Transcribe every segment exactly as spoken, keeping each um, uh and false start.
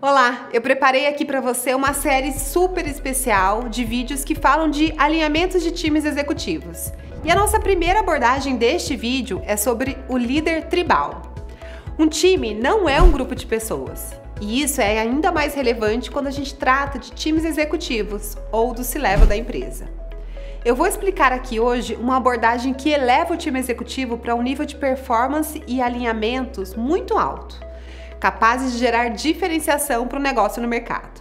Olá, eu preparei aqui para você uma série super especial de vídeos que falam de alinhamentos de times executivos. E a nossa primeira abordagem deste vídeo é sobre o líder tribal. Um time não é um grupo de pessoas, e isso é ainda mais relevante quando a gente trata de times executivos ou do C-level da empresa. Eu vou explicar aqui hoje uma abordagem que eleva o time executivo para um nível de performance e alinhamentos muito alto, capazes de gerar diferenciação para o negócio no mercado.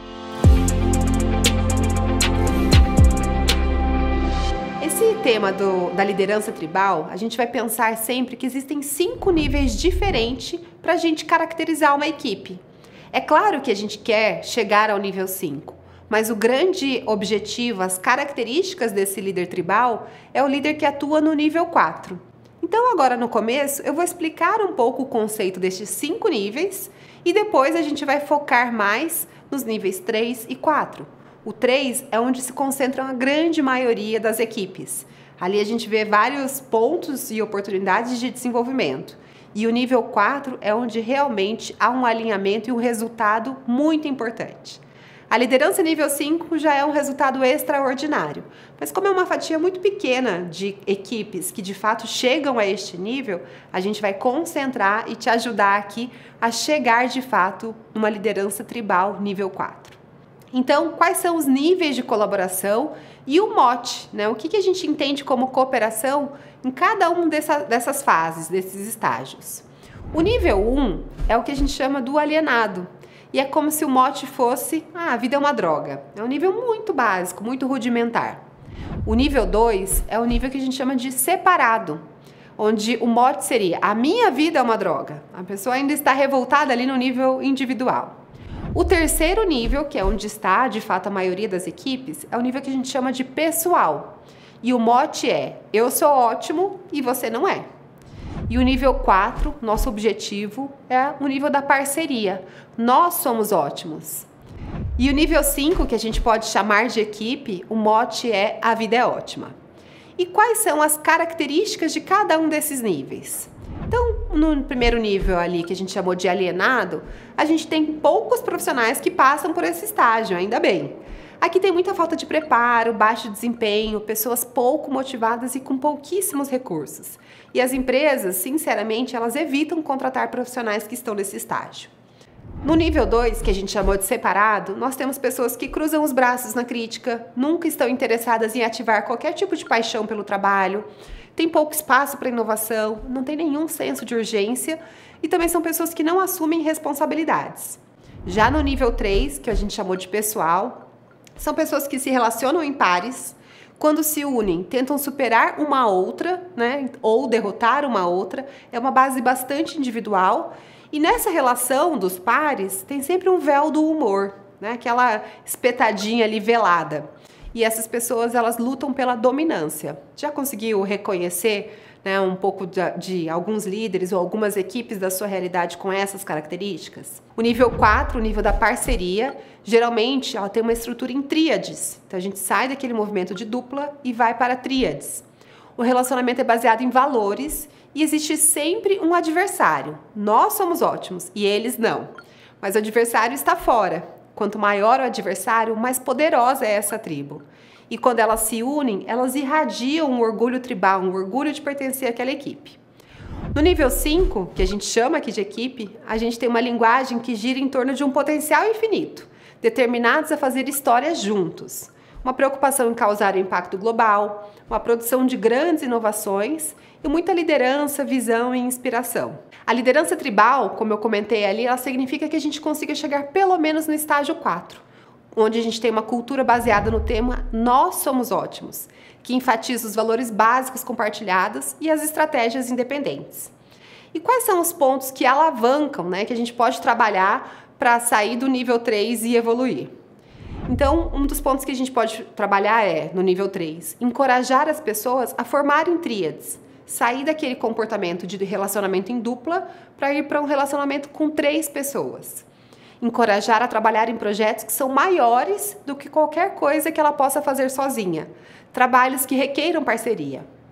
Esse tema do, da liderança tribal, a gente vai pensar sempre que existem cinco níveis diferentes para a gente caracterizar uma equipe. É claro que a gente quer chegar ao nível cinco, mas o grande objetivo, as características desse líder tribal, é o líder que atua no nível quatro. Então agora no começo eu vou explicar um pouco o conceito destes cinco níveis e depois a gente vai focar mais nos níveis três e quatro. O três é onde se concentram a grande maioria das equipes. Ali a gente vê vários pontos e oportunidades de desenvolvimento. E o nível quatro é onde realmente há um alinhamento e um resultado muito importante. A liderança nível cinco já é um resultado extraordinário, mas como é uma fatia muito pequena de equipes que de fato chegam a este nível, a gente vai concentrar e te ajudar aqui a chegar de fato numa liderança tribal nível quatro. Então, quais são os níveis de colaboração e o mote, né? O que, que a gente entende como cooperação em cada um dessa, dessas fases, desses estágios? O nível um é o que a gente chama do alienado. E é como se o mote fosse, ah, a vida é uma droga. É um nível muito básico, muito rudimentar. O nível dois é o nível que a gente chama de separado, onde o mote seria, a minha vida é uma droga. A pessoa ainda está revoltada ali no nível individual. O terceiro nível, que é onde está, de fato, a maioria das equipes, é o nível que a gente chama de pessoal. E o mote é, eu sou ótimo e você não é. E o nível quatro, nosso objetivo, é o nível da parceria. Nós somos ótimos. E o nível cinco, que a gente pode chamar de equipe, o mote é a vida é ótima. E quais são as características de cada um desses níveis? Então, no primeiro nível ali, que a gente chamou de alienado, a gente tem poucos profissionais que passam por esse estágio, ainda bem. Aqui tem muita falta de preparo, baixo desempenho, pessoas pouco motivadas e com pouquíssimos recursos. E as empresas, sinceramente, elas evitam contratar profissionais que estão nesse estágio. No nível dois, que a gente chamou de separado, nós temos pessoas que cruzam os braços na crítica, nunca estão interessadas em ativar qualquer tipo de paixão pelo trabalho, tem pouco espaço para inovação, não tem nenhum senso de urgência e também são pessoas que não assumem responsabilidades. Já no nível três, que a gente chamou de pessoal, são pessoas que se relacionam em pares, quando se unem, tentam superar uma outra, né, ou derrotar uma outra, é uma base bastante individual, e nessa relação dos pares tem sempre um véu do humor, né, aquela espetadinha ali velada. E essas pessoas, elas lutam pela dominância. Já conseguiu reconhecer, né, um pouco de, de alguns líderes ou algumas equipes da sua realidade com essas características? O nível quatro, o nível da parceria, geralmente ela tem uma estrutura em tríades. Então a gente sai daquele movimento de dupla e vai para tríades. O relacionamento é baseado em valores e existe sempre um adversário. Nós somos ótimos e eles não. Mas o adversário está fora. Quanto maior o adversário, mais poderosa é essa tribo. E quando elas se unem, elas irradiam um orgulho tribal, um orgulho de pertencer àquela equipe. No nível cinco, que a gente chama aqui de equipe, a gente tem uma linguagem que gira em torno de um potencial infinito, determinados a fazer histórias juntos. Uma preocupação em causar um impacto global, uma produção de grandes inovações e muita liderança, visão e inspiração. A liderança tribal, como eu comentei ali, ela significa que a gente consiga chegar pelo menos no estágio quatro, onde a gente tem uma cultura baseada no tema Nós Somos Ótimos, que enfatiza os valores básicos compartilhados e as estratégias independentes. E quais são os pontos que alavancam, né, que a gente pode trabalhar para sair do nível três e evoluir? Então, um dos pontos que a gente pode trabalhar é, no nível três, encorajar as pessoas a formarem tríades, sair daquele comportamento de relacionamento em dupla para ir para um relacionamento com três pessoas. Encorajar a trabalhar em projetos que são maiores do que qualquer coisa que ela possa fazer sozinha. Trabalhos que requeiram parceria.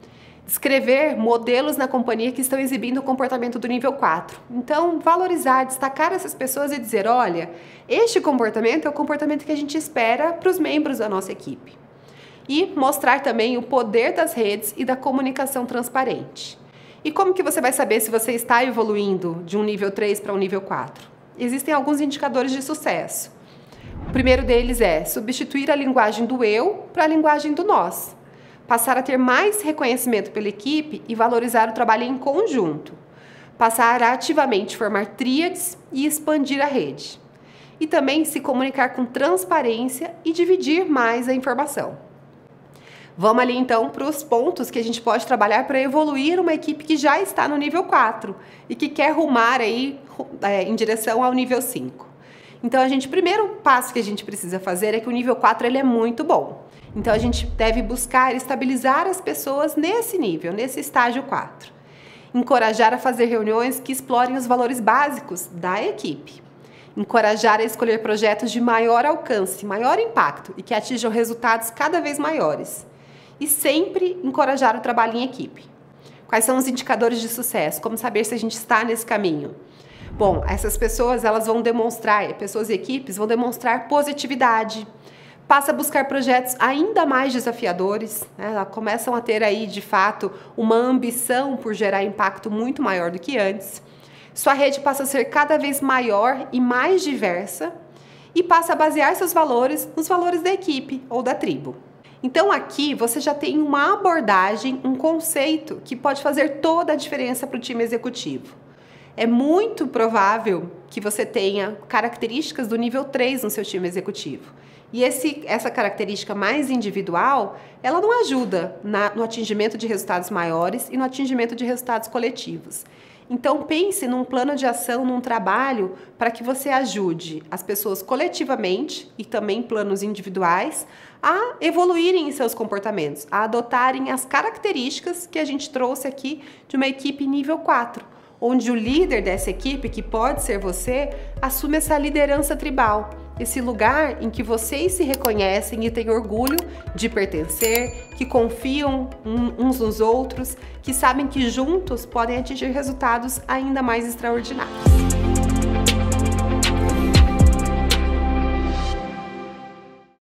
Descrever modelos na companhia que estão exibindo o comportamento do nível quatro. Então, valorizar, destacar essas pessoas e dizer, olha, este comportamento é o comportamento que a gente espera para os membros da nossa equipe. E mostrar também o poder das redes e da comunicação transparente. E como que você vai saber se você está evoluindo de um nível três para um nível quatro? Existem alguns indicadores de sucesso. O primeiro deles é substituir a linguagem do eu para a linguagem do nós. Passar a ter mais reconhecimento pela equipe e valorizar o trabalho em conjunto. Passar a ativamente formar tríades e expandir a rede. E também se comunicar com transparência e dividir mais a informação. Vamos ali então para os pontos que a gente pode trabalhar para evoluir uma equipe que já está no nível quatro e que quer rumar aí é, em direção ao nível cinco. Então, a gente, o primeiro passo que a gente precisa fazer é que o nível quatro ele é muito bom. Então, a gente deve buscar estabilizar as pessoas nesse nível, nesse estágio quatro. Encorajar a fazer reuniões que explorem os valores básicos da equipe. Encorajar a escolher projetos de maior alcance, maior impacto e que atinjam resultados cada vez maiores. E sempre encorajar o trabalho em equipe. Quais são os indicadores de sucesso? Como saber se a gente está nesse caminho? Bom, essas pessoas elas vão demonstrar, pessoas e equipes vão demonstrar positividade, passa a buscar projetos ainda mais desafiadores, né? Elas começam a ter aí, de fato, uma ambição por gerar impacto muito maior do que antes. Sua rede passa a ser cada vez maior e mais diversa e passa a basear seus valores nos valores da equipe ou da tribo. Então aqui você já tem uma abordagem, um conceito que pode fazer toda a diferença para o time executivo. É muito provável que você tenha características do nível três no seu time executivo. E esse, essa característica mais individual, ela não ajuda na, no atingimento de resultados maiores e no atingimento de resultados coletivos. Então pense num plano de ação, num trabalho, para que você ajude as pessoas coletivamente e também planos individuais a evoluírem em seus comportamentos, a adotarem as características que a gente trouxe aqui de uma equipe nível quatro. Onde o líder dessa equipe, que pode ser você, assume essa liderança tribal, esse lugar em que vocês se reconhecem e têm orgulho de pertencer, que confiam uns nos outros, que sabem que juntos podem atingir resultados ainda mais extraordinários.